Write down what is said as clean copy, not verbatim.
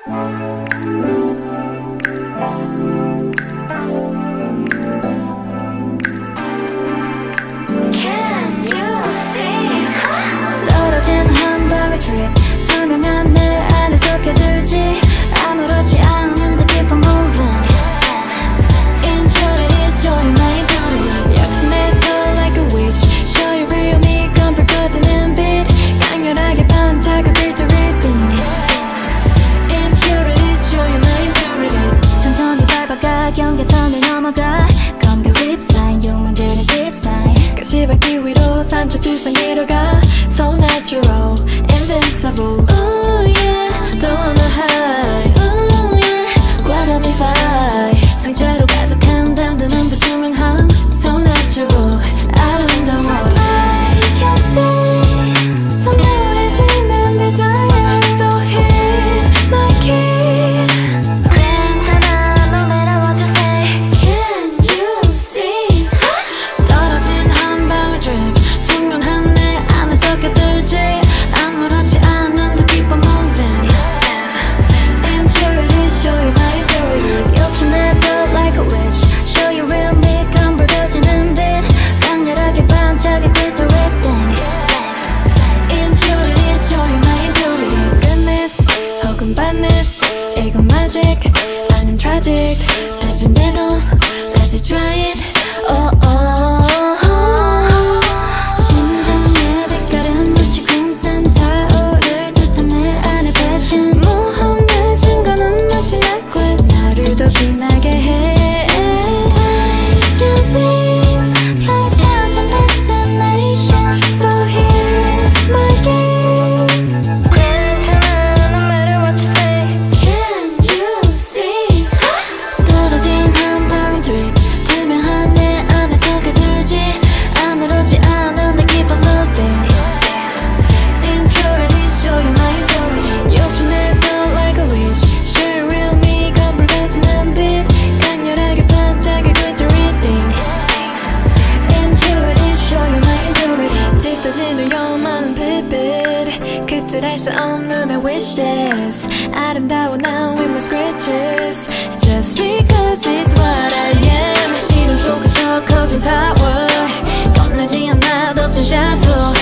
떨어진 한 방울 drip 투명한 내 안에 섞여들지 아무렇지 않은데 keep on moving Impurities show you my impurities 역시 never like a witch show you real me 검불 꺼지는 빛 강렬하게 반짝여 victory things Impurities show you my impurities 천천히 밟아가 경계선을 넘어가 검교 립사인 욕망들의 딥사인 가시밭길 위로 산초 두상이로 가 So natural, invincible Ooh yeah, don't wanna hide Ooh yeah, 과감히 fight 상처로 가득한 든든한 불투명함 So natural, 아름다워 I can see 선명해지는 desire So here's my key 괜찮아, no matter what you say Can you see 떨어진 한 방울 drip 투명한 내 안에 섞여들지 아무렇지 않은데 keep on moving Impurities show you my impurities 욕심내도 like a witch show you real me 검불 꺼지는 빛 강렬하게 반짝여 victory things Impurities show you my impurities goodness 혹은 badness 이건 magic 아님 tragic 다짐돼도 다시 try it oh oh 심장의 빛깔은 마치 금산 타오를 듯한 내 안의 passion 모험의 증거는 마치 necklace 하루 더 빛나게 해 I can see 펼쳐진 destination So here's my game 괜찮아 no matter what you say Can you see 떨어진 한 방울 drip 투명한 내 안에 섞여들지 아무렇지 않은데 keep on moving Impurities show you my impurities 욕심내도 like a witch show you real me 검불 꺼지는 빛 강렬하게 반짝여 victory things Impurities show you my impurities 짙어지는 요만한 빛빛 그들할 수 없는 내 wishes 아름다워 now with my scratches Just because it's what I am 시름 속에서 커진 power 겁나지 않아 덮친 shadow